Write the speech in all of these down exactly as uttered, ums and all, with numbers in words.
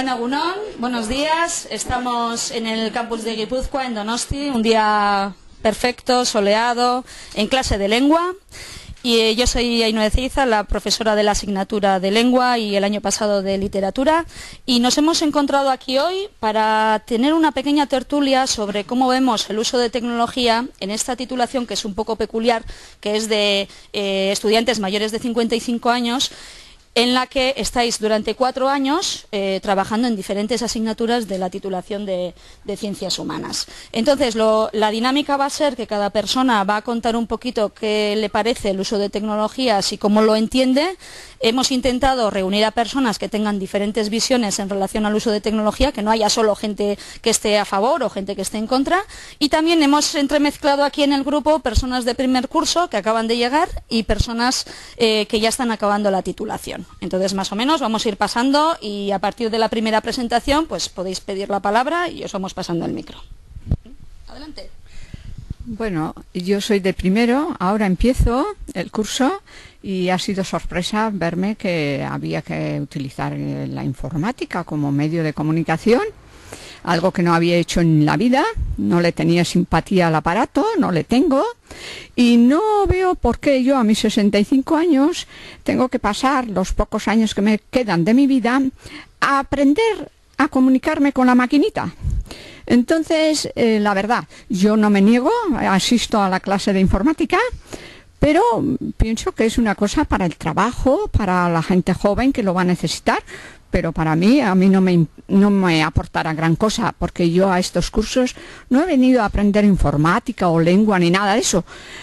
Arratsaldeon, Egunon, buenos días. Estamos en el campus de Guipúzcoa, en Donosti, un día perfecto, soleado, en clase de lengua. Y eh, yo soy Ainhoa Ezeiza, la profesora de la asignatura de lengua y el año pasado de literatura. Y nos hemos encontrado aquí hoy para tener una pequeña tertulia sobre cómo vemos el uso de tecnología en esta titulación, que es un poco peculiar, que es de eh, estudiantes mayores de cincuenta y cinco años, en la que estáis durante cuatro años eh, trabajando en diferentes asignaturas de la titulación de, de Ciencias Humanas. Entonces, lo, la dinámica va a ser que cada persona va a contar un poquito qué le parece el uso de tecnologías y cómo lo entiende. Hemos intentado reunir a personas que tengan diferentes visiones en relación al uso de tecnología, que no haya solo gente que esté a favor o gente que esté en contra. Y también hemos entremezclado aquí en el grupo personas de primer curso que acaban de llegar y personas eh, que ya están acabando la titulación. Entonces, más o menos, vamos a ir pasando y a partir de la primera presentación, pues podéis pedir la palabra y os vamos pasando el micro. Adelante. Bueno, yo soy de primero, ahora empiezo el curso y ha sido sorpresa verme que había que utilizar la informática como medio de comunicación, algo que no había hecho en la vida, no le tenía simpatía al aparato, no le tengo, y no veo por qué yo a mis sesenta y cinco años tengo que pasar los pocos años que me quedan de mi vida a aprender a comunicarme con la maquinita. Entonces, eh, la verdad, yo no me niego, asisto a la clase de informática, pero pienso que es una cosa para el trabajo, para la gente joven que lo va a necesitar, pero para mí, a mí no me, no me aportará gran cosa, porque yo a estos cursos no he venido a aprender informática o lengua ni nada de eso.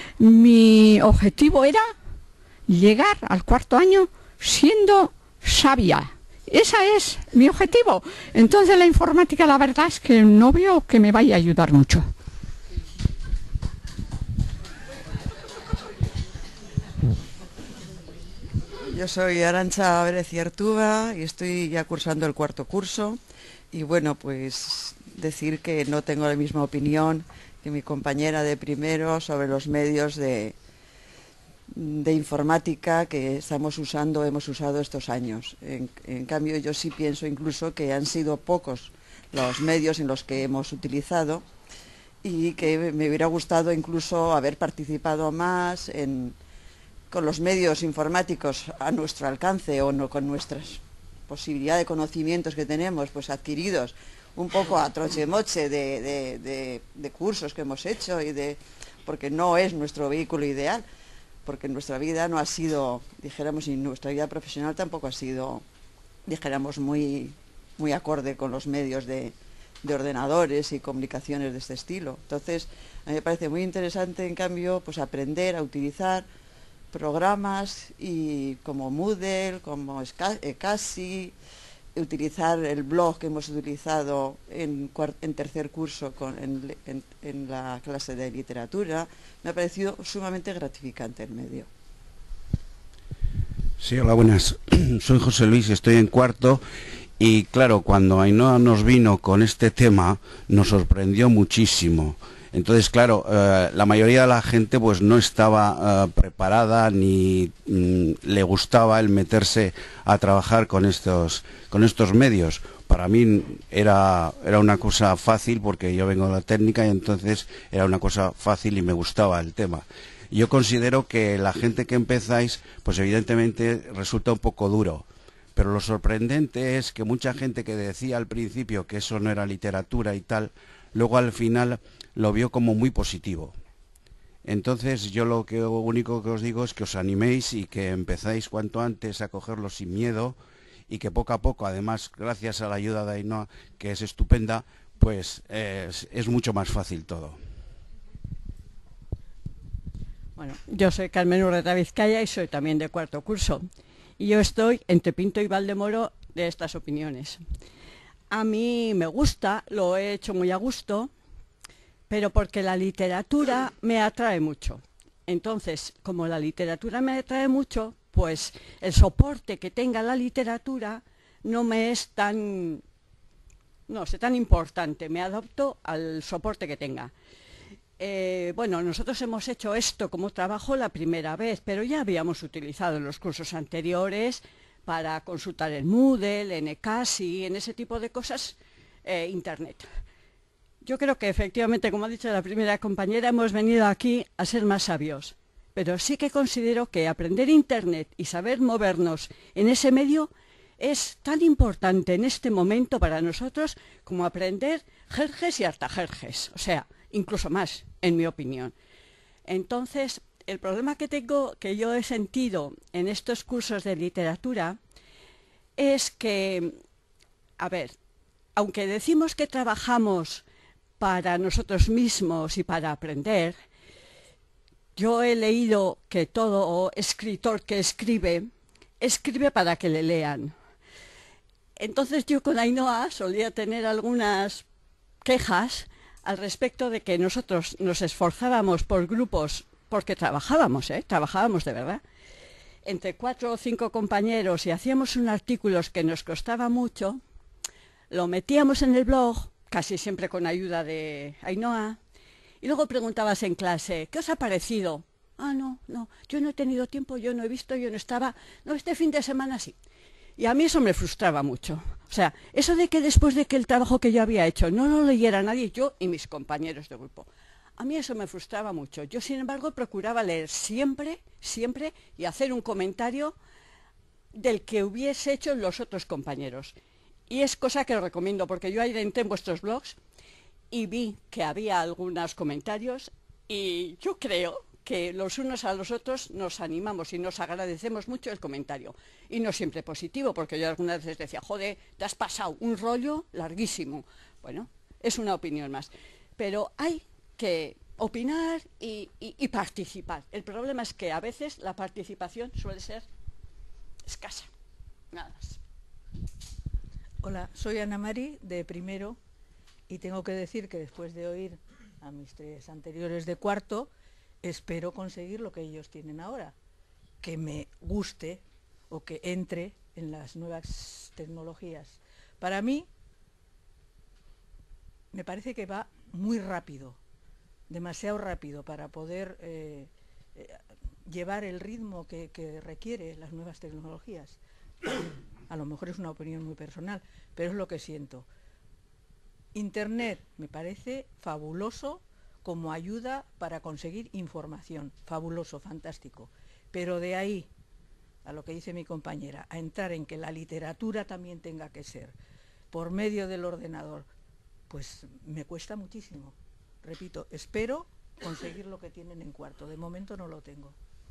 Mi objetivo era llegar al cuarto año siendo sabia. Ese es mi objetivo. Entonces la informática, la verdad es que no veo que me vaya a ayudar mucho. Yo soy Arantxa Pérez y Artuba y estoy ya cursando el cuarto curso. Y bueno, pues decir que no tengo la misma opinión que mi compañera de primero sobre los medios de, de informática que estamos usando, hemos usado estos años. En, en cambio, yo sí pienso incluso que han sido pocos los medios en los que hemos utilizado y que me hubiera gustado incluso haber participado más en con los medios informáticos a nuestro alcance o no, con nuestras posibilidades de conocimientos que tenemos, pues adquiridos un poco a troche-moche de, de, de, de cursos que hemos hecho, y de porque no es nuestro vehículo ideal, porque nuestra vida no ha sido, dijéramos, y nuestra vida profesional tampoco ha sido, dijéramos, muy, muy acorde con los medios de, de ordenadores y comunicaciones de este estilo. Entonces, a mí me parece muy interesante, en cambio, pues aprender a utilizar programas y como Moodle, como Casi, utilizar el blog que hemos utilizado en, en tercer curso con, en, en, en la clase de literatura. Me ha parecido sumamente gratificante el medio. Sí, hola, buenas. Soy José Luis, estoy en cuarto. Y claro, cuando Ainhoa nos vino con este tema, nos sorprendió muchísimo. Entonces, claro, eh, la mayoría de la gente pues no estaba eh, preparada ni mm, le gustaba el meterse a trabajar con estos, con estos medios. Para mí era, era una cosa fácil porque yo vengo de la técnica y entonces era una cosa fácil y me gustaba el tema. Yo considero que la gente que empezáis, pues evidentemente resulta un poco duro. Pero lo sorprendente es que mucha gente que decía al principio que eso no era literatura y tal, luego al final lo vio como muy positivo. Entonces yo lo que lo único que os digo es que os animéis y que empezáis cuanto antes a cogerlo sin miedo y que poco a poco, además, gracias a la ayuda de Ainhoa, que es estupenda, pues eh, es, es mucho más fácil todo. Bueno, yo soy Carmen Urreta Vizcaya y soy también de cuarto curso. Y yo estoy entre Pinto y Valdemoro de estas opiniones. A mí me gusta, lo he hecho muy a gusto, pero porque la literatura me atrae mucho. Entonces, como la literatura me atrae mucho, pues el soporte que tenga la literatura no me es tan, no sé, tan importante. Me adapto al soporte que tenga. Eh, bueno, nosotros hemos hecho esto como trabajo la primera vez, pero ya habíamos utilizado en los cursos anteriores para consultar en Moodle, en eCasi, en ese tipo de cosas, eh, Internet. Yo creo que efectivamente, como ha dicho la primera compañera, hemos venido aquí a ser más sabios. Pero sí que considero que aprender Internet y saber movernos en ese medio es tan importante en este momento para nosotros como aprender jerjes y artajerjes. O sea, incluso más, en mi opinión. Entonces, el problema que tengo, que yo he sentido en estos cursos de literatura, es que, a ver, aunque decimos que trabajamos para nosotros mismos y para aprender, yo he leído que todo escritor que escribe, escribe para que le lean. Entonces yo con Ainhoa solía tener algunas quejas al respecto de que nosotros nos esforzábamos por grupos, porque trabajábamos, ¿eh? Trabajábamos de verdad, entre cuatro o cinco compañeros y hacíamos un artículo que nos costaba mucho, lo metíamos en el blog, casi siempre con ayuda de Ainhoa, y luego preguntabas en clase, ¿qué os ha parecido? Ah, no, no, yo no he tenido tiempo, yo no he visto, yo no estaba, no, este fin de semana sí. Y a mí eso me frustraba mucho. O sea, eso de que después de que el trabajo que yo había hecho no lo leyera nadie, yo y mis compañeros de grupo, a mí eso me frustraba mucho. Yo, sin embargo, procuraba leer siempre, siempre, y hacer un comentario del que hubiese hecho los otros compañeros. Y es cosa que os recomiendo, porque yo ahí entré en vuestros blogs y vi que había algunos comentarios, y yo creo que los unos a los otros nos animamos y nos agradecemos mucho el comentario. Y no siempre positivo, porque yo algunas veces decía, joder, te has pasado un rollo larguísimo. Bueno, es una opinión más. Pero hay que opinar y, y, y participar. El problema es que a veces la participación suele ser escasa. Nada más. Hola, soy Ana Mari, de primero, y tengo que decir que después de oír a mis tres anteriores de cuarto, espero conseguir lo que ellos tienen ahora, que me guste o que entre en las nuevas tecnologías. Para mí, me parece que va muy rápido, demasiado rápido para poder eh, eh, llevar el ritmo que, que requiere las nuevas tecnologías. A lo mejor es una opinión muy personal, pero es lo que siento. Internet me parece fabuloso como ayuda para conseguir información, fabuloso, fantástico. Pero de ahí, a lo que dice mi compañera, a entrar en que la literatura también tenga que ser por medio del ordenador, pues me cuesta muchísimo. Repito, espero conseguir lo que tienen en cuarto. De momento no lo tengo.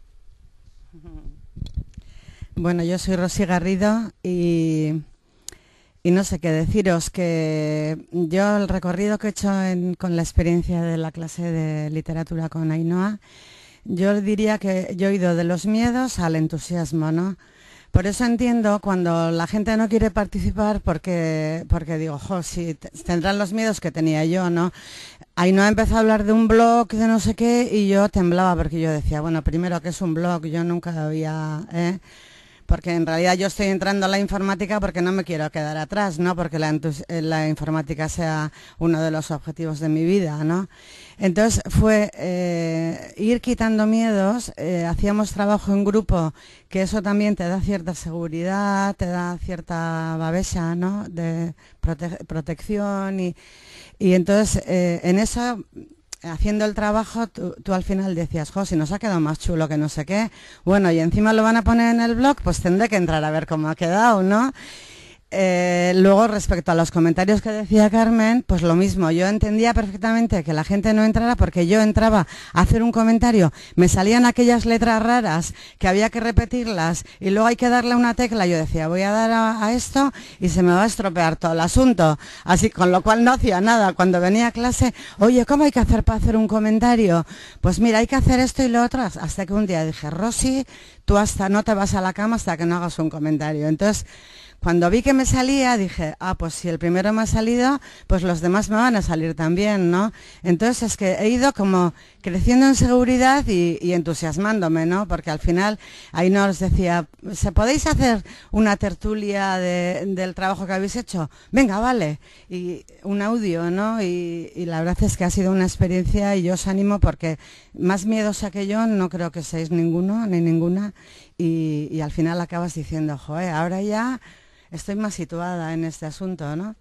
Bueno, yo soy Rosy Garrido y, y no sé qué deciros, que yo el recorrido que he hecho en, con la experiencia de la clase de literatura con Ainhoa, yo diría que yo he ido de los miedos al entusiasmo, ¿no? Por eso entiendo cuando la gente no quiere participar, porque, porque digo, jo, sí, tendrán los miedos que tenía yo, ¿no? Ainhoa empezó a hablar de un blog, de no sé qué, y yo temblaba porque yo decía, bueno, primero, ¿qué es un blog? Yo nunca había... ¿eh? Porque en realidad yo estoy entrando a la informática porque no me quiero quedar atrás, no porque la, la informática sea uno de los objetivos de mi vida, ¿no? Entonces fue eh, ir quitando miedos, eh, hacíamos trabajo en grupo, que eso también te da cierta seguridad, te da cierta babesa, ¿no? De prote protección y, y entonces eh, en eso... haciendo el trabajo, tú, tú al final decías, jo, si nos ha quedado más chulo que no sé qué, bueno, y encima lo van a poner en el blog, pues tendré que entrar a ver cómo ha quedado, ¿no? Eh, luego, respecto a los comentarios que decía Carmen, pues lo mismo, yo entendía perfectamente que la gente no entrara porque yo entraba a hacer un comentario, me salían aquellas letras raras que había que repetirlas y luego hay que darle una tecla, yo decía, voy a dar a, a esto y se me va a estropear todo el asunto, así, con lo cual no hacía nada. Cuando venía a clase, oye, ¿cómo hay que hacer para hacer un comentario? Pues mira, hay que hacer esto y lo otro, hasta que un día dije, Rosy, tú hasta no te vas a la cama hasta que no hagas un comentario. Entonces, cuando vi que me salía, dije, ah, pues si el primero me ha salido, pues los demás me van a salir también, ¿no? Entonces es que he ido como creciendo en seguridad y, y entusiasmándome, ¿no? Porque al final ahí nos decía, ¿se podéis hacer una tertulia de, del trabajo que habéis hecho? Venga, vale. Y un audio, ¿no? Y, y la verdad es que ha sido una experiencia y yo os animo porque más miedosa que yo no creo que seáis ninguno ni ninguna y, y al final acabas diciendo, joder, ahora ya estoy más situada en este asunto, ¿no?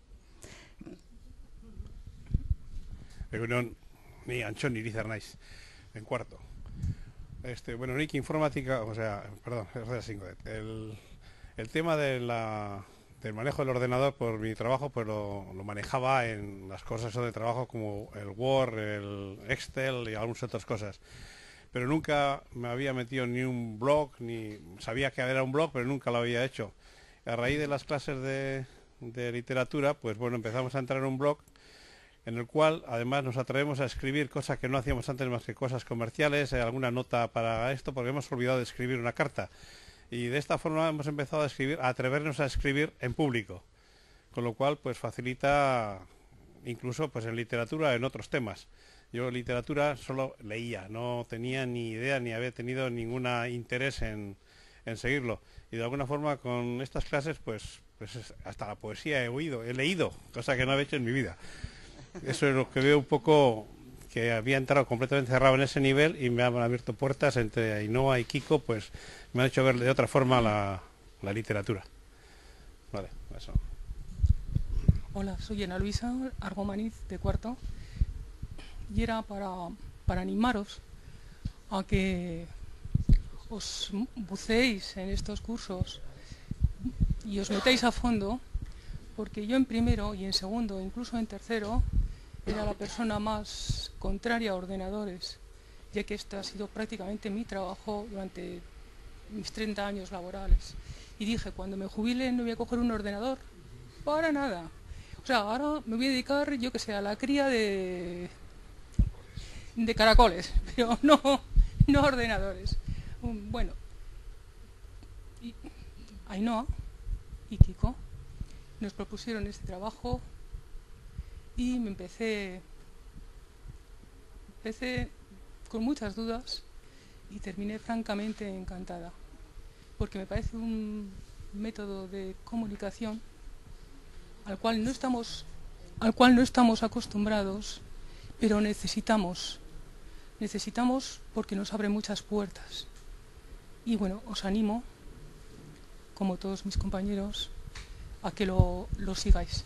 Egunon, ni Antxon Iriza naiz, en cuarto. Este, bueno, nik informática, o sea, perdón, el, el tema de la, del manejo del ordenador por mi trabajo, pues lo, lo manejaba en las cosas de trabajo como el Word, el Excel y algunas otras cosas. Pero nunca me había metido ni un blog, ni sabía que era un blog, pero nunca lo había hecho. A raíz de las clases de, de literatura, pues bueno, empezamos a entrar en un blog en el cual además nos atrevemos a escribir cosas que no hacíamos antes más que cosas comerciales, eh, alguna nota para esto, porque hemos olvidado de escribir una carta. Y de esta forma hemos empezado a escribir, a atrevernos a escribir en público, con lo cual pues facilita incluso pues en literatura, en otros temas. Yo literatura solo leía, no tenía ni idea ni había tenido ningún interés en, en seguirlo. Y de alguna forma con estas clases pues, pues hasta la poesía he oído, he leído, cosa que no había hecho en mi vida. Eso es lo que veo un poco, que había entrado completamente cerrado en ese nivel y me han abierto puertas entre Ainhoa y Kiko, pues me han hecho ver de otra forma la, la literatura. Vale, eso. Hola, soy Ana Luisa Argomaniz, de cuarto, y era para, para animaros a que os buceéis en estos cursos y os metéis a fondo, porque yo en primero y en segundo, incluso en tercero, era la persona más contraria a ordenadores, ya que este ha sido prácticamente mi trabajo durante mis treinta años laborales. Y dije, cuando me jubile no voy a coger un ordenador, para nada. O sea, ahora me voy a dedicar, yo que sé, a la cría de, de caracoles, pero no, no ordenadores. Bueno, y Ainhoa y Kiko nos propusieron este trabajo y me empecé, empecé con muchas dudas y terminé francamente encantada, porque me parece un método de comunicación al cual no estamos, al cual no estamos acostumbrados, pero necesitamos, necesitamos porque nos abre muchas puertas. Y bueno, os animo, como todos mis compañeros, a que lo, lo sigáis.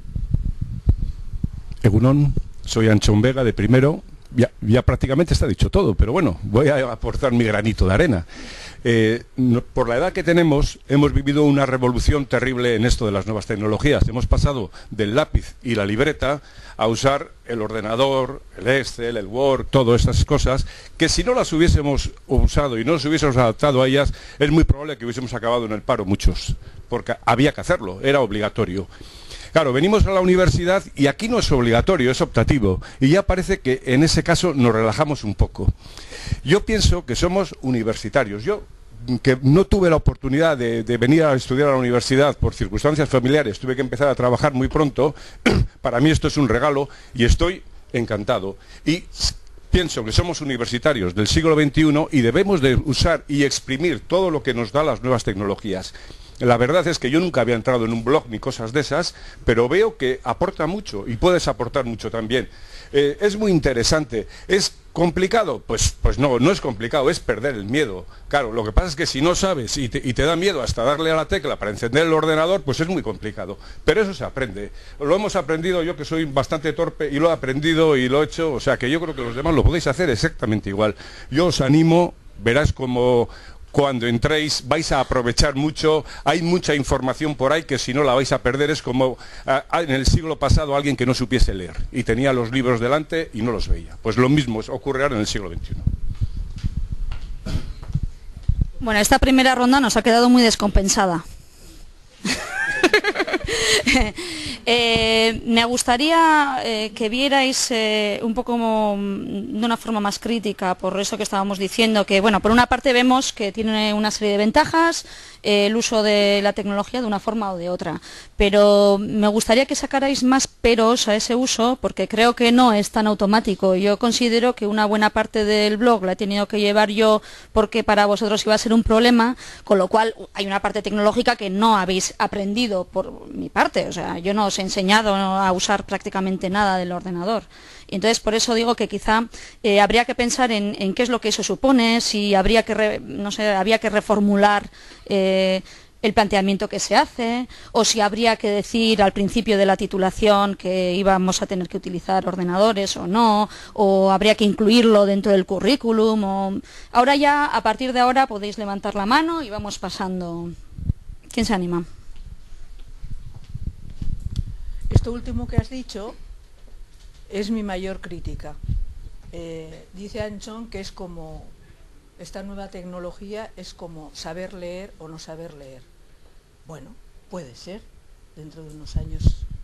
Egunon, soy Antxon Vega, de primero. Ya, ya prácticamente está dicho todo, pero bueno, voy a aportar mi granito de arena. Eh, no, por la edad que tenemos, hemos vivido una revolución terrible en esto de las nuevas tecnologías. Hemos pasado del lápiz y la libreta a usar el ordenador, el Excel, el Word, todas estas cosas, que si no las hubiésemos usado y no nos hubiésemos adaptado a ellas, es muy probable que hubiésemos acabado en el paro muchos, porque había que hacerlo, era obligatorio. Claro, venimos a la universidad y aquí no es obligatorio, es optativo, y ya parece que en ese caso nos relajamos un poco. Yo pienso que somos universitarios. Yo, que no tuve la oportunidad de, de venir a estudiar a la universidad por circunstancias familiares, tuve que empezar a trabajar muy pronto, para mí esto es un regalo y estoy encantado. Y pienso que somos universitarios del siglo veintiuno y debemos de usar y exprimir todo lo que nos da las nuevas tecnologías. La verdad es que yo nunca había entrado en un blog ni cosas de esas, pero veo que aporta mucho y puedes aportar mucho también. Eh, es muy interesante. ¿Es complicado? Pues, pues no, no es complicado, es perder el miedo. Claro, lo que pasa es que si no sabes y te, y te da miedo hasta darle a la tecla para encender el ordenador, pues es muy complicado. Pero eso se aprende. Lo hemos aprendido, yo que soy bastante torpe y lo he aprendido y lo he hecho, o sea que yo creo que los demás lo podéis hacer exactamente igual. Yo os animo, verás como cuando entréis vais a aprovechar mucho, hay mucha información por ahí que si no la vais a perder. Es como a, a, en el siglo pasado alguien que no supiese leer y tenía los libros delante y no los veía. Pues lo mismo ocurre ahora en el siglo veintiuno. Bueno, esta primera ronda nos ha quedado muy descompensada. Eh, me gustaría eh, que vierais eh, un poco como, de una forma más crítica, por eso que estábamos diciendo, que bueno, por una parte vemos que tiene una serie de ventajas eh, el uso de la tecnología de una forma o de otra, pero me gustaría que sacarais más peros a ese uso, porque creo que no es tan automático. Yo considero que una buena parte del blog la he tenido que llevar yo porque para vosotros iba a ser un problema, con lo cual hay una parte tecnológica que no habéis aprendido por mi parte, o sea, yo no os he enseñado a usar prácticamente nada del ordenador. Y entonces por eso digo que quizá eh, habría que pensar en, en qué es lo que eso supone, si habría que, re, no sé, habría que reformular eh, el planteamiento que se hace, o si habría que decir al principio de la titulación que íbamos a tener que utilizar ordenadores o no, o habría que incluirlo dentro del currículum. O... Ahora ya, a partir de ahora, podéis levantar la mano y vamos pasando. ¿Quién se anima? Esto último que has dicho es mi mayor crítica. Eh, dice Anchón que es como, esta nueva tecnología es como saber leer o no saber leer. Bueno, puede ser, dentro de unos años,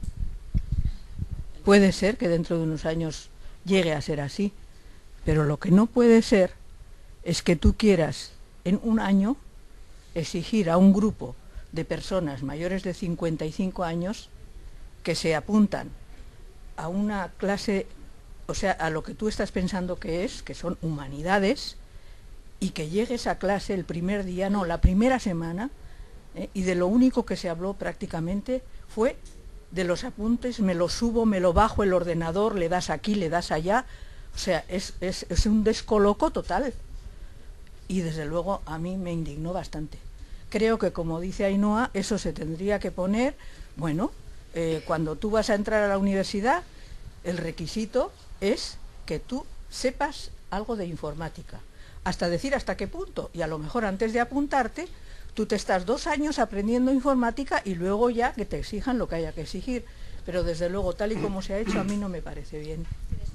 puede ser que dentro de unos años llegue a ser así, pero lo que no puede ser es que tú quieras en un año exigir a un grupo de personas mayores de cincuenta y cinco años que se apuntan a una clase, o sea, a lo que tú estás pensando que es, que son humanidades, y que llegues a clase el primer día, no, la primera semana, eh, y de lo único que se habló prácticamente fue de los apuntes, me lo subo, me lo bajo el ordenador, le das aquí, le das allá, o sea, es, es, es un descoloco total, y desde luego a mí me indignó bastante. Creo que, como dice Ainhoa, eso se tendría que poner, bueno, Eh, cuando tú vas a entrar a la universidad, el requisito es que tú sepas algo de informática, hasta decir hasta qué punto, y a lo mejor antes de apuntarte, tú te estás dos años aprendiendo informática y luego ya que te exijan lo que haya que exigir, pero desde luego tal y como se ha hecho a mí no me parece bien.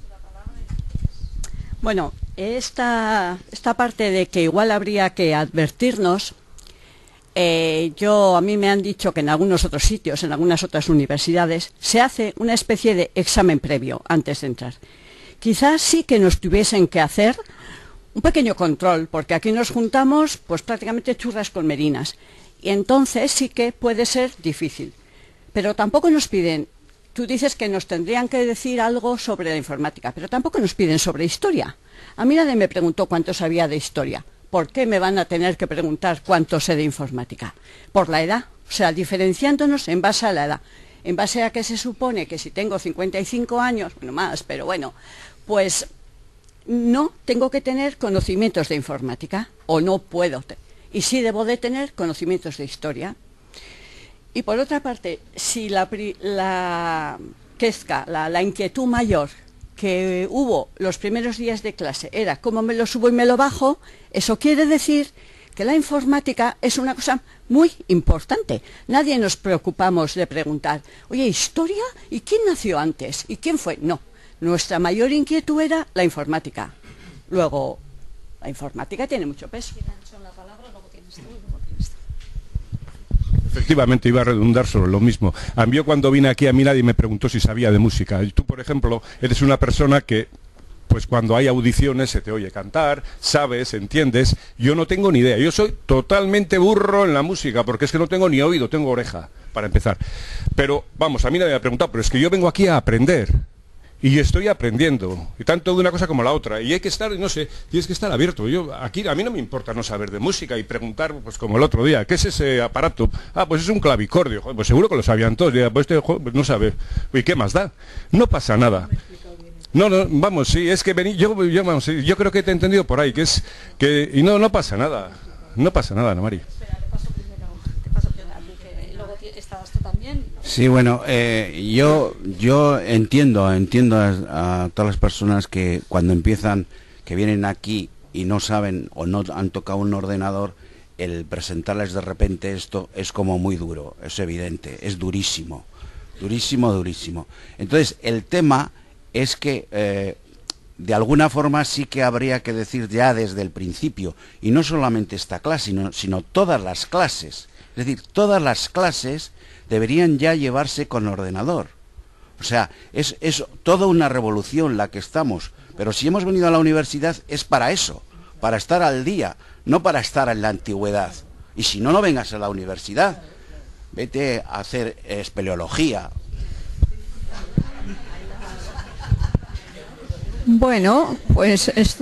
Bueno, esta, esta parte de que igual habría que advertirnos, Eh, yo, a mí me han dicho que en algunos otros sitios, en algunas otras universidades, se hace una especie de examen previo antes de entrar. Quizás sí que nos tuviesen que hacer un pequeño control, porque aquí nos juntamos pues prácticamente churras con merinas, y entonces sí que puede ser difícil. Pero tampoco nos piden, tú dices que nos tendrían que decir algo sobre la informática, pero tampoco nos piden sobre historia. A mí nadie me preguntó cuánto sabía de historia. ¿Por qué me van a tener que preguntar cuánto sé de informática? Por la edad, o sea, diferenciándonos en base a la edad. En base a que se supone que si tengo cincuenta y cinco años, bueno, más, pero bueno, pues no tengo que tener conocimientos de informática, o no puedo. Y sí debo de tener conocimientos de historia. Y por otra parte, si la, la quezca, la, la inquietud mayor que hubo los primeros días de clase era cómo me lo subo y me lo bajo, eso quiere decir que la informática es una cosa muy importante. Nadie nos preocupamos de preguntar, oye, ¿historia? ¿Y quién nació antes? ¿Y quién fue? No, nuestra mayor inquietud era la informática. Luego, la informática tiene mucho peso. Efectivamente, iba a redundar sobre lo mismo. A mí, cuando vine aquí, a mí nadie me preguntó si sabía de música. Y tú, por ejemplo, eres una persona que, pues cuando hay audiciones, se te oye cantar, sabes, entiendes. Yo no tengo ni idea. Yo soy totalmente burro en la música, porque es que no tengo ni oído, tengo oreja, para empezar. Pero, vamos, a mí nadie me ha preguntado, pero es que yo vengo aquí a aprender. Y estoy aprendiendo, y tanto de una cosa como la otra, y hay que estar, no sé, tienes que estar abierto. Yo aquí a mí no me importa no saber de música y preguntar, pues como el otro día, ¿qué es ese aparato? Ah, pues es un clavicordio. Joder, pues seguro que lo sabían todos. Ya, pues este pues no sabe. ¿Y qué más da? No pasa nada. No, no, vamos, sí, es que vení, yo, yo, vamos, yo creo que te he entendido por ahí, que es que y no, no pasa nada, no pasa nada, Ana María. Sí, bueno, eh, yo yo entiendo, entiendo a, a todas las personas que cuando empiezan, que vienen aquí y no saben o no han tocado un ordenador, el presentarles de repente esto es como muy duro, es evidente, es durísimo, durísimo, durísimo. Entonces, el tema es que eh, de alguna forma sí que habría que decir ya desde el principio, y no solamente esta clase, sino, sino todas las clases, Es decir, todas las clases deberían ya llevarse con ordenador. O sea, es, es toda una revolución la que estamos. Pero si hemos venido a la universidad es para eso, para estar al día, no para estar en la antigüedad. Y si no, no vengas a la universidad. Vete a hacer espeleología. Bueno, pues es...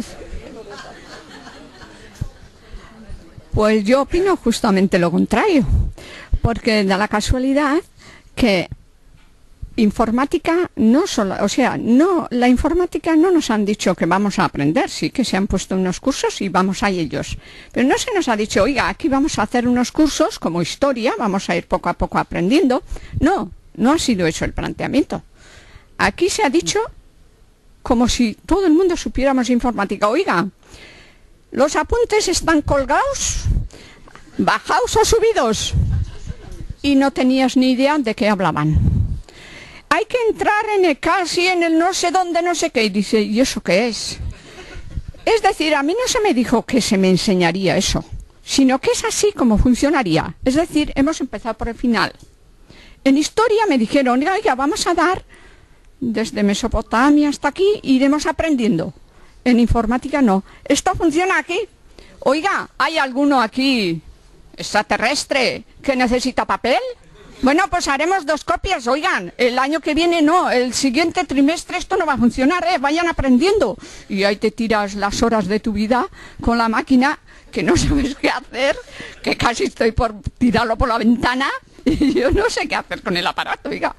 pues yo opino justamente lo contrario, porque da la casualidad que informática no solo, o sea, no, la informática no nos han dicho que vamos a aprender, sí que se han puesto unos cursos y vamos a ellos, pero no se nos ha dicho, oiga, aquí vamos a hacer unos cursos como historia, vamos a ir poco a poco aprendiendo. No, no ha sido hecho el planteamiento. Aquí se ha dicho como si todo el mundo supiéramos informática. Oiga, los apuntes están colgados, bajados o subidos, y no tenías ni idea de qué hablaban. Hay que entrar en el casi, en el no sé dónde, no sé qué, y dice, ¿y eso qué es? Es decir, a mí no se me dijo que se me enseñaría eso, sino que es así como funcionaría. Es decir, hemos empezado por el final. En historia me dijeron, oiga, vamos a dar desde Mesopotamia hasta aquí, iremos aprendiendo. En informática no. ¿Esto funciona aquí? Oiga, ¿hay alguno aquí extraterrestre que necesita papel? Bueno, pues haremos dos copias. Oigan, el año que viene no, el siguiente trimestre esto no va a funcionar, ¿eh? Vayan aprendiendo. Y ahí te tiras las horas de tu vida con la máquina que no sabes qué hacer, que casi estoy por tirarlo por la ventana y yo no sé qué hacer con el aparato, oiga.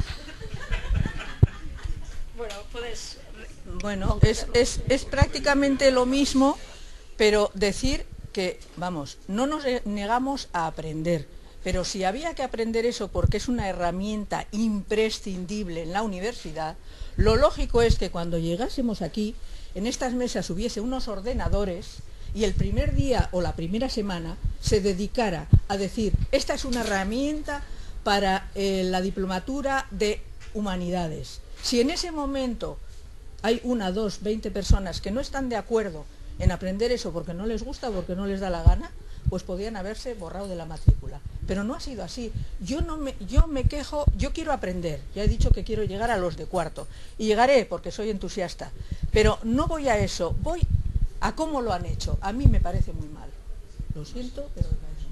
Bueno, puedes... Bueno, es, es, es prácticamente lo mismo, pero decir que, vamos, no nos negamos a aprender, pero si había que aprender eso porque es una herramienta imprescindible en la universidad, lo lógico es que cuando llegásemos aquí, en estas mesas hubiese unos ordenadores y el primer día o la primera semana se dedicara a decir, esta es una herramienta para eh, la diplomatura de humanidades. Si en ese momento hay una, dos, veinte personas que no están de acuerdo en aprender eso porque no les gusta, porque no les da la gana, pues podían haberse borrado de la matrícula. Pero no ha sido así. Yo, no me, yo me quejo, yo quiero aprender. Ya he dicho que quiero llegar a los de cuarto. Y llegaré porque soy entusiasta. Pero no voy a eso, voy a cómo lo han hecho. A mí me parece muy mal. Lo siento, pero...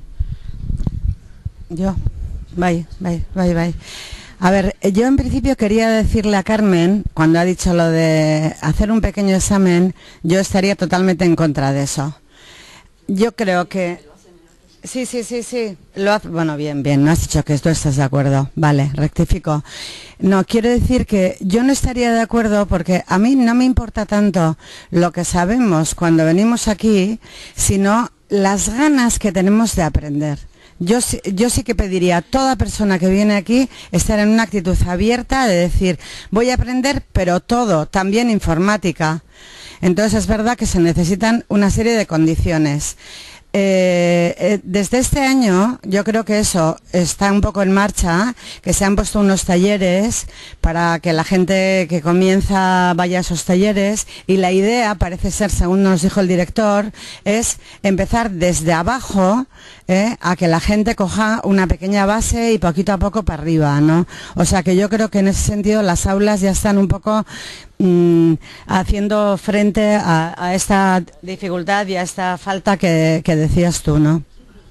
Yo, bye, bye, bye, bye. A ver, yo en principio quería decirle a Carmen, cuando ha dicho lo de hacer un pequeño examen, yo estaría totalmente en contra de eso. Yo creo que... Sí, sí, sí, sí. Lo hace... Bueno, bien, bien, no has dicho que tú estás de acuerdo. Vale, rectifico. No, quiero decir que yo no estaría de acuerdo porque a mí no me importa tanto lo que sabemos cuando venimos aquí, sino las ganas que tenemos de aprender. Yo, yo sí que pediría a toda persona que viene aquí estar en una actitud abierta de decir, voy a aprender, pero todo, también informática. Entonces es verdad que se necesitan una serie de condiciones. Eh, eh, desde este año yo creo que eso está un poco en marcha, que se han puesto unos talleres para que la gente que comienza vaya a esos talleres, y la idea parece ser, según nos dijo el director, es empezar desde abajo, eh, a que la gente coja una pequeña base y poquito a poco para arriba, ¿no? O sea que yo creo que en ese sentido las aulas ya están un poco mmm, haciendo frente a, a esta dificultad y a esta falta que, que decías tú, ¿no?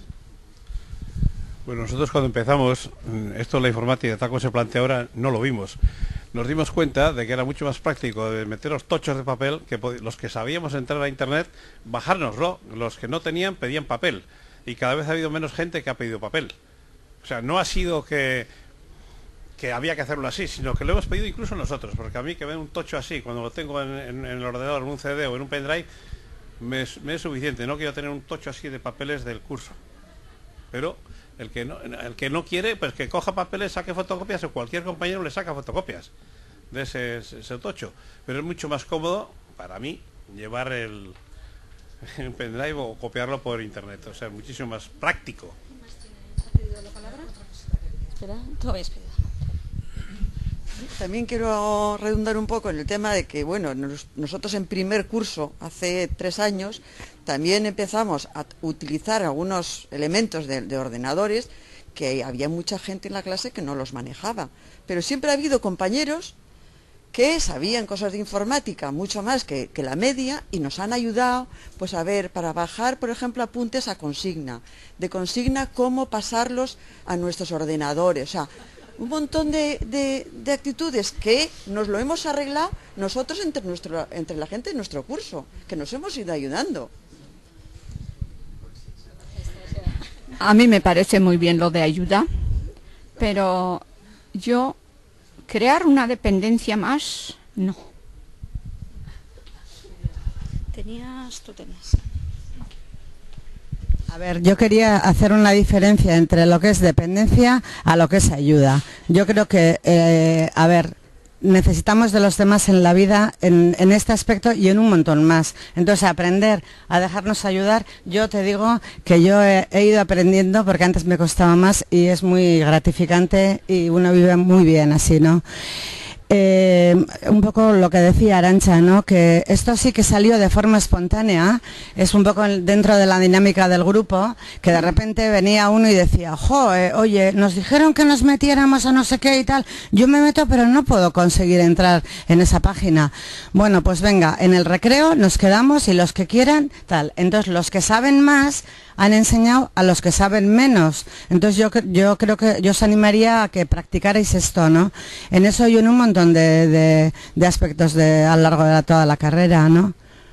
Bueno, nosotros cuando empezamos, esto de la informática, tal como se plantea ahora, no lo vimos. Nos dimos cuenta de que era mucho más práctico de meter los tochos de papel, que los que sabíamos entrar a internet, bajárnoslo. Los que no tenían pedían papel. Y cada vez ha habido menos gente que ha pedido papel. O sea, no ha sido que, que había que hacerlo así, sino que lo hemos pedido incluso nosotros. Porque a mí que ver un tocho así, cuando lo tengo en, en, en el ordenador, en un C D o en un pendrive, me, me es suficiente. No quiero tener un tocho así de papeles del curso. Pero el que no, el que no quiere, pues que coja papeles, saque fotocopias, o cualquier compañero le saca fotocopias de ese, ese, ese tocho. Pero es mucho más cómodo para mí llevar el, el pendrive o copiarlo por internet. O sea, muchísimo más práctico. ¿Ha pedido la palabra? Espera, tú habéis pedido. También quiero redundar un poco en el tema de que, bueno, nos, nosotros en primer curso, hace tres años, también empezamos a utilizar algunos elementos de, de ordenadores que había mucha gente en la clase que no los manejaba. Pero siempre ha habido compañeros que sabían cosas de informática mucho más que, que la media y nos han ayudado pues a ver, para bajar, por ejemplo, apuntes a consigna, de consigna cómo pasarlos a nuestros ordenadores, o sea, un montón de, de, de actitudes que nos lo hemos arreglado nosotros entre, nuestro, entre la gente de nuestro curso, que nos hemos ido ayudando. A mí me parece muy bien lo de ayuda, pero yo crear una dependencia más, no. Tenías, tú tenías. A ver, yo quería hacer una diferencia entre lo que es dependencia a lo que es ayuda. Yo creo que, eh, a ver, necesitamos de los demás en la vida, en, en este aspecto y en un montón más. Entonces, aprender a dejarnos ayudar, yo te digo que yo he, he ido aprendiendo porque antes me costaba más y es muy gratificante y uno vive muy bien así, ¿no? Eh, un poco lo que decía Arantxa, ¿no? Que esto sí que salió de forma espontánea, es un poco dentro de la dinámica del grupo, que de repente venía uno y decía, jo, eh, oye, nos dijeron que nos metiéramos a no sé qué y tal, yo me meto pero no puedo conseguir entrar en esa página. Bueno, pues venga, en el recreo nos quedamos y los que quieran, tal. Entonces los que saben más han enseñado a los que saben menos. Entonces yo, yo creo que yo os animaría a que practicarais esto, ¿no? En eso y en un montón de, de, de aspectos de, a lo largo de la, toda la carrera, ¿no?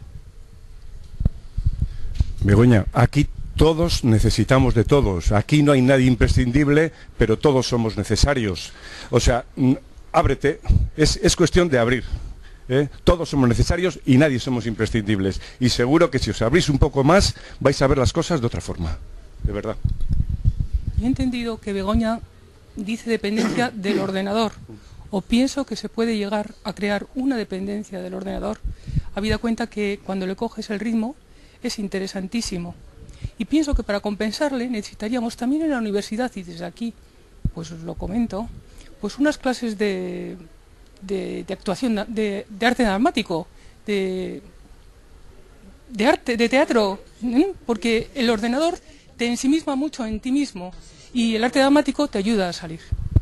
Begoña, aquí todos necesitamos de todos. Aquí no hay nadie imprescindible, pero todos somos necesarios. O sea, ábrete. Es, es cuestión de abrir. ¿Eh? Todos somos necesarios y nadie somos imprescindibles. Y seguro que si os abrís un poco más, vais a ver las cosas de otra forma. De verdad. Yo he entendido que Begoña dice dependencia del ordenador. O pienso que se puede llegar a crear una dependencia del ordenador, habida cuenta que cuando le coges el ritmo es interesantísimo. Y pienso que para compensarle necesitaríamos también en la universidad, y desde aquí pues os lo comento, pues unas clases de... De, de actuación, de, de arte dramático, de, de arte, de teatro, ¿eh? Porque el ordenador te ensimisma mucho en ti mismo y el arte dramático te ayuda a salir.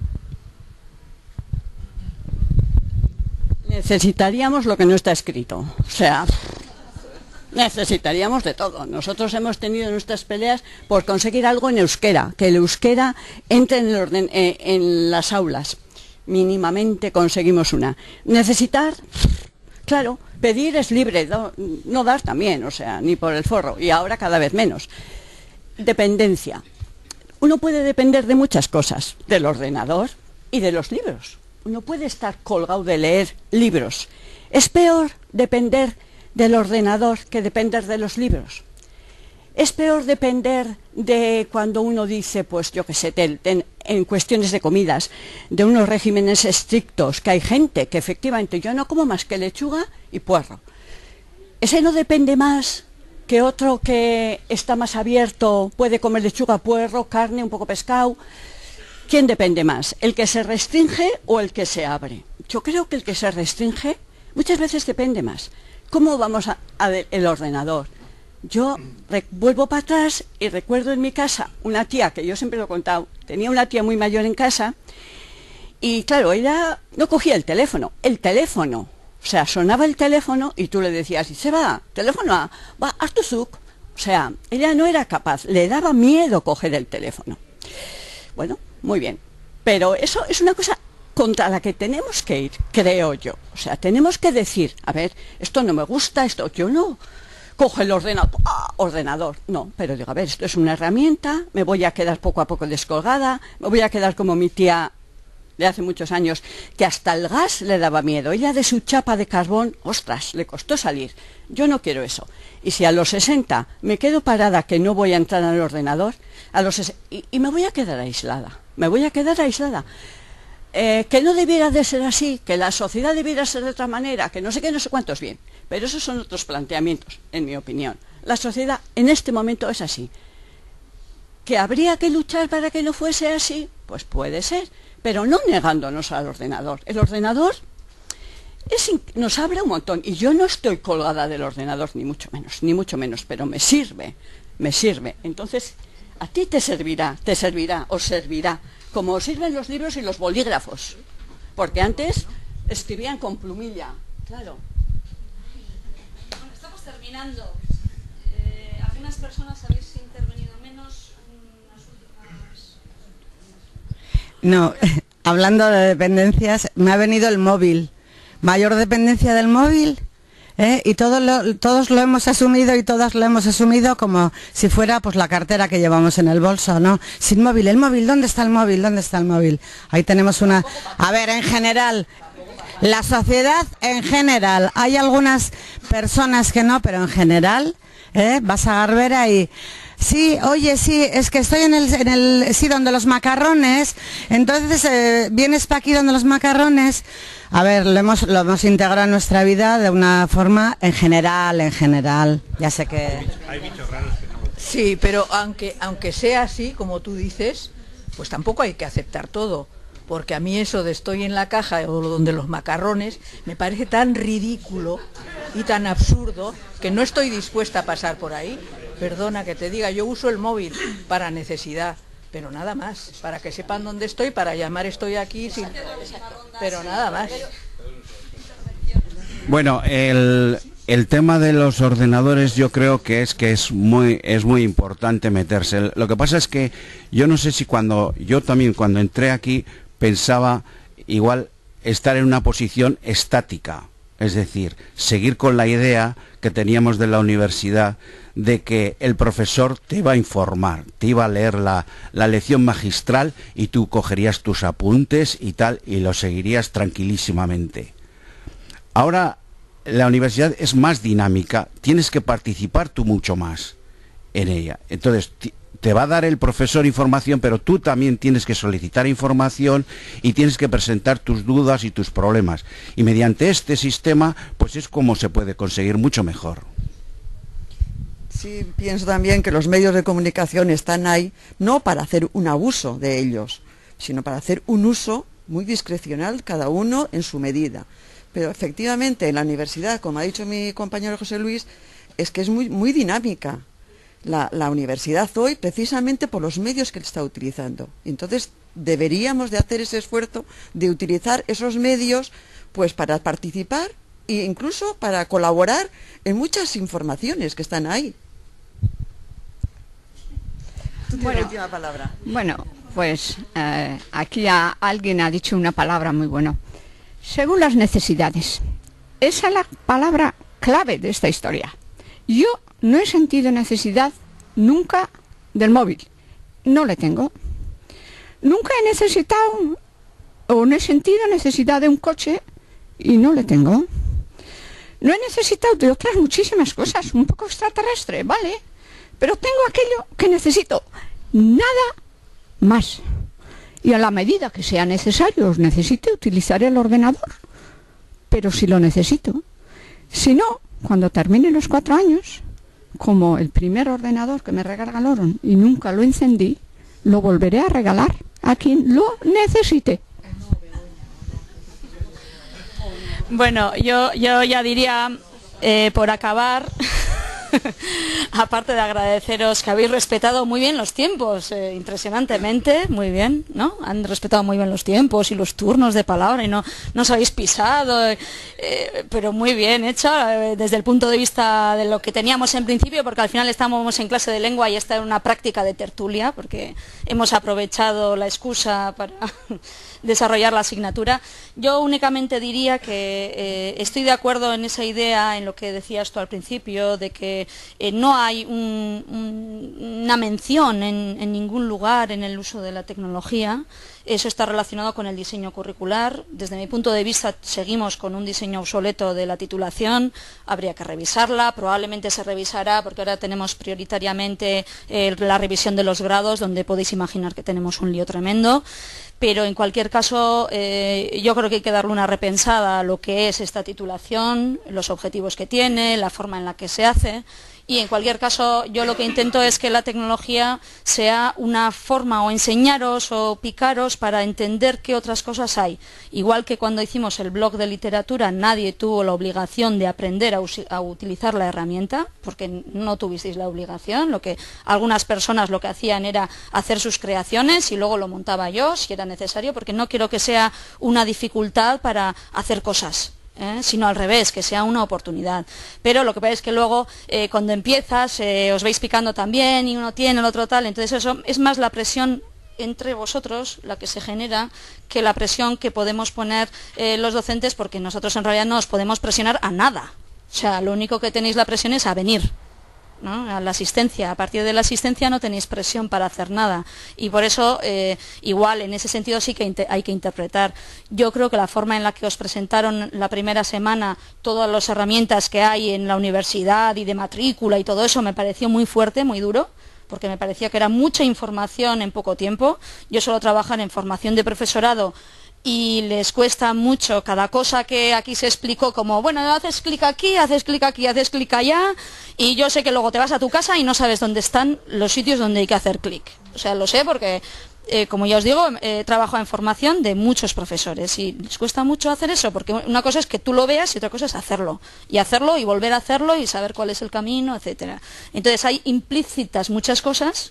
Necesitaríamos lo que no está escrito, o sea, necesitaríamos de todo. Nosotros hemos tenido nuestras peleas por conseguir algo en euskera, que el euskera entre en, el orden, eh, en las aulas. Mínimamente conseguimos una. Necesitar, claro, pedir es libre, no, no dar también, o sea, ni por el forro, y ahora cada vez menos. Dependencia. Uno puede depender de muchas cosas, del ordenador y de los libros. Uno puede estar colgado de leer libros. Es peor depender del ordenador que depender de los libros. Es peor depender de cuando uno dice, pues yo qué sé, te, te, en cuestiones de comidas, de unos regímenes estrictos, que hay gente que efectivamente yo no como más que lechuga y puerro. Ese no depende más que otro que está más abierto, puede comer lechuga, puerro, carne, un poco pescado. ¿Quién depende más? ¿El que se restringe o el que se abre? Yo creo que el que se restringe muchas veces depende más. ¿Cómo vamos a, a el ordenador? Yo vuelvo para atrás y recuerdo en mi casa una tía, que yo siempre lo he contado, tenía una tía muy mayor en casa y claro, ella no cogía el teléfono, el teléfono, o sea, sonaba el teléfono y tú le decías, y se va, teléfono, va, haz tu zuc. O sea, ella no era capaz, le daba miedo coger el teléfono. Bueno, muy bien, pero eso es una cosa contra la que tenemos que ir, creo yo. O sea, tenemos que decir, a ver, esto no me gusta, esto yo no... Coge el ordenador, ¡ah! ordenador, no, pero digo, a ver, esto es una herramienta, me voy a quedar poco a poco descolgada, me voy a quedar como mi tía de hace muchos años, que hasta el gas le daba miedo, ella de su chapa de carbón, ostras, le costó salir, yo no quiero eso, y si a los sesenta me quedo parada que no voy a entrar al ordenador, a los y, y me voy a quedar aislada, me voy a quedar aislada. Eh, que no debiera de ser así, que la sociedad debiera ser de otra manera, que no sé qué, no sé cuántos, bien. Pero esos son otros planteamientos, en mi opinión. La sociedad en este momento es así. ¿Que habría que luchar para que no fuese así? Pues puede ser. pero no negándonos al ordenador. El ordenador es nos abre un montón, y yo no estoy colgada del ordenador, ni mucho menos, ni mucho menos, pero me sirve, me sirve. Entonces, a ti te servirá, te servirá, os servirá, como os sirven los libros y los bolígrafos, porque antes escribían con plumilla, claro. Bueno, estamos terminando. Eh, algunas personas habéis intervenido menos, unas últimas... No, hablando de dependencias, me ha venido el móvil. Mayor dependencia del móvil, ¿eh? Y todo lo, todos lo hemos asumido y todas lo hemos asumido como si fuera pues la cartera que llevamos en el bolso, ¿no? Sin móvil, el móvil, ¿dónde está el móvil? ¿Dónde está el móvil? Ahí tenemos una... A ver, en general, la sociedad en general, hay algunas personas que no, pero en general, ¿eh? Vas a Garbera y... Sí, oye, sí, es que estoy en el, en el sí, donde los macarrones, entonces eh, vienes para aquí donde los macarrones. A ver, lo hemos, lo hemos integrado en nuestra vida de una forma en general, en general, ya sé que... Hay bichos raros que no... Sí, pero aunque, aunque sea así, como tú dices, pues tampoco hay que aceptar todo, porque a mí eso de estoy en la caja o donde los macarrones me parece tan ridículo y tan absurdo que no estoy dispuesta a pasar por ahí. Perdona que te diga, yo uso el móvil para necesidad, pero nada más, para que sepan dónde estoy, para llamar estoy aquí, sin... pero nada más. Bueno, el, el tema de los ordenadores yo creo que es que es muy es muy importante meterse. Lo que pasa es que yo no sé si cuando yo también cuando entré aquí pensaba igual estar en una posición estática, es decir, seguir con la idea que teníamos de la universidad de que el profesor te iba a informar, te iba a leer la, la lección magistral y tú cogerías tus apuntes y tal y lo seguirías tranquilísimamente. Ahora la universidad es más dinámica, tienes que participar tú mucho más en ella. Entonces te va a dar el profesor información, pero tú también tienes que solicitar información y tienes que presentar tus dudas y tus problemas. Y mediante este sistema, pues es como se puede conseguir mucho mejor. Sí, pienso también que los medios de comunicación están ahí no para hacer un abuso de ellos, sino para hacer un uso muy discrecional, cada uno en su medida. Pero efectivamente en la universidad, como ha dicho mi compañero José Luis, es que es muy, muy dinámica la, la universidad hoy, precisamente por los medios que está utilizando. Entonces deberíamos de hacer ese esfuerzo de utilizar esos medios pues para participar e incluso para colaborar en muchas informaciones que están ahí. Tú tienes Bueno, la última palabra. Bueno, pues eh, aquí a, alguien ha dicho una palabra muy buena. Según las necesidades. Esa es la palabra clave de esta historia. Yo no he sentido necesidad nunca del móvil. No le tengo. Nunca he necesitado o no he sentido necesidad de un coche y no le tengo. No he necesitado de otras muchísimas cosas, un poco extraterrestre, ¿vale? Pero tengo aquello que necesito, nada más. Y a la medida que sea necesario, os necesite, utilizaré el ordenador. Pero si lo necesito. Si no, cuando termine los cuatro años, como el primer ordenador que me regalaron y nunca lo encendí, lo volveré a regalar a quien lo necesite. Bueno, yo, yo ya diría, eh, por acabar, aparte de agradeceros que habéis respetado muy bien los tiempos, eh, impresionantemente, muy bien, ¿no? Han respetado muy bien los tiempos y los turnos de palabra y no, no os habéis pisado, eh, eh, pero muy bien hecho, eh, desde el punto de vista de lo que teníamos en principio, porque al final estábamos en clase de lengua y esta era una práctica de tertulia, porque hemos aprovechado la excusa para desarrollar la asignatura. Yo únicamente diría que eh, estoy de acuerdo en esa idea, en lo que decías tú al principio, de que eh, no hay un, un, una mención en, en ningún lugar en el uso de la tecnología. Eso está relacionado con el diseño curricular. Desde mi punto de vista seguimos con un diseño obsoleto de la titulación, habría que revisarla, probablemente se revisará porque ahora tenemos prioritariamente eh, la revisión de los grados, donde podéis imaginar que tenemos un lío tremendo. Pero en cualquier caso eh, yo creo que hay que darle una repensada a lo que es esta titulación, los objetivos que tiene, la forma en la que se hace y en cualquier caso yo lo que intento es que la tecnología sea una forma o enseñaros o picaros para entender qué otras cosas hay. Igual que cuando hicimos el blog de literatura nadie tuvo la obligación de aprender a, a utilizar la herramienta, porque no tuvisteis la obligación, lo que algunas personas lo que hacían era hacer sus creaciones y luego lo montaba yo si era necesario, porque no quiero que sea una dificultad para hacer cosas. ¿Eh? Sino al revés, que sea una oportunidad. Pero lo que pasa es que luego eh, cuando empiezas eh, os vais picando también y uno tiene, el otro tal, entonces eso es más la presión entre vosotros la que se genera que la presión que podemos poner eh, los docentes, porque nosotros en realidad no os podemos presionar a nada. O sea, lo único que tenéis la presión es a venir, ¿no? A la asistencia. A partir de la asistencia no tenéis presión para hacer nada y por eso eh, igual en ese sentido sí que hay que interpretar. Yo creo que la forma en la que os presentaron la primera semana todas las herramientas que hay en la universidad y de matrícula y todo eso me pareció muy fuerte, muy duro, porque me parecía que era mucha información en poco tiempo. Yo suelo trabajar en formación de profesorado y les cuesta mucho cada cosa que aquí se explicó, como, bueno, haces clic aquí, haces clic aquí, haces clic allá, y yo sé que luego te vas a tu casa y no sabes dónde están los sitios donde hay que hacer clic. O sea, lo sé porque, eh, como ya os digo, he eh, trabajado en formación de muchos profesores y les cuesta mucho hacer eso, porque una cosa es que tú lo veas y otra cosa es hacerlo. Y hacerlo y volver a hacerlo y saber cuál es el camino, etcétera. Entonces hay implícitas muchas cosas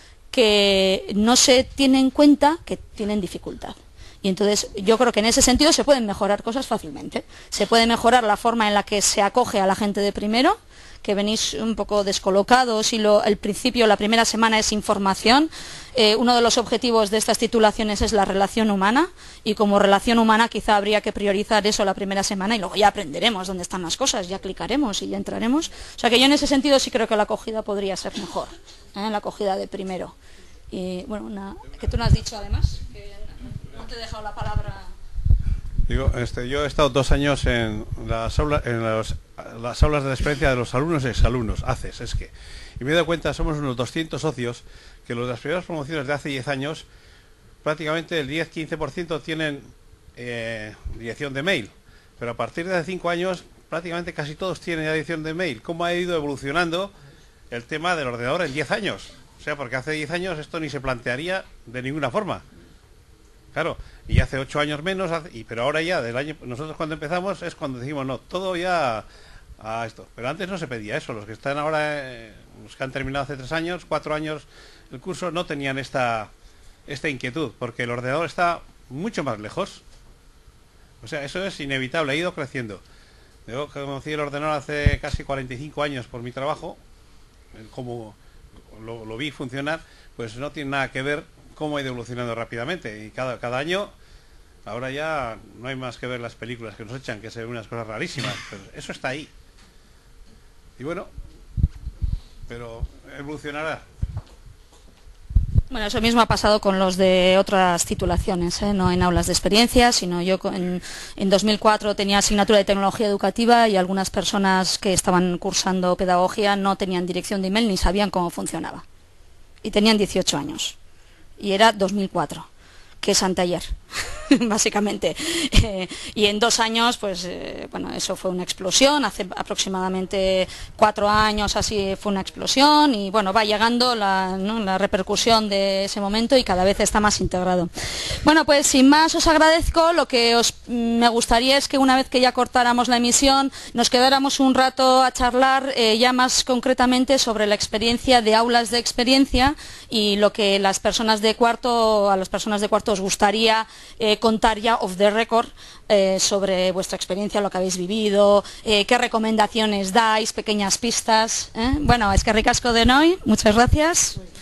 que no se tienen en cuenta que tienen dificultad. Y entonces yo creo que en ese sentido se pueden mejorar cosas fácilmente. Se puede mejorar la forma en la que se acoge a la gente de primero, que venís un poco descolocados y lo, el principio, la primera semana es información. Eh, uno de los objetivos de estas titulaciones es la relación humana y como relación humana quizá habría que priorizar eso la primera semana y luego ya aprenderemos dónde están las cosas, ya clicaremos y ya entraremos. O sea que yo en ese sentido sí creo que la acogida podría ser mejor, ¿eh? La acogida de primero. Y bueno, una, que tú no has dicho además, que no te he dejado la palabra. Digo, este, yo he estado dos años en las aulas, en los, las aulas de la experiencia de los alumnos y exalumnos, ACES, es que, y me he dado cuenta, somos unos doscientos socios, que los de las primeras promociones de hace diez años, prácticamente el diez a quince por ciento tienen eh, dirección de mail, pero a partir de hace cinco años, prácticamente casi todos tienen ya dirección de mail. ¿Cómo ha ido evolucionando el tema del ordenador en diez años? O sea, porque hace diez años esto ni se plantearía de ninguna forma. Claro, y hace ocho años menos, y, pero ahora ya, del año, nosotros cuando empezamos es cuando decimos, no, todo ya a esto. Pero antes no se pedía eso, los que están ahora, eh, los que han terminado hace tres años, cuatro años el curso, no tenían esta, esta inquietud, porque el ordenador está mucho más lejos. O sea, eso es inevitable, ha ido creciendo. Yo conocí el ordenador hace casi cuarenta y cinco años por mi trabajo, como lo, lo vi funcionar, pues no tiene nada que ver cómo ha ido evolucionando rápidamente y cada, cada año ahora ya no hay más que ver las películas que nos echan, que se ven unas cosas rarísimas, pero eso está ahí y bueno, pero evolucionará. Bueno, eso mismo ha pasado con los de otras titulaciones, ¿eh? No en aulas de experiencia, sino yo en, en dos mil cuatro tenía asignatura de tecnología educativa y algunas personas que estaban cursando pedagogía no tenían dirección de email ni sabían cómo funcionaba y tenían dieciocho años. Y era dos mil cuatro, que es anteayer, básicamente. Eh, y en dos años, pues, eh, bueno, eso fue una explosión. Hace aproximadamente cuatro años así fue una explosión. Y bueno, va llegando la, ¿no? la repercusión de ese momento y cada vez está más integrado. Bueno, pues sin más os agradezco. Lo que os me gustaría es que una vez que ya cortáramos la emisión, nos quedáramos un rato a charlar eh, ya más concretamente sobre la experiencia de aulas de experiencia y lo que las personas de cuarto, a las personas de cuarto os gustaría eh, contar ya off the record eh, sobre vuestra experiencia, lo que habéis vivido, eh, qué recomendaciones dais, pequeñas pistas. ¿eh? Bueno, es que ricasco de hoy, muchas gracias.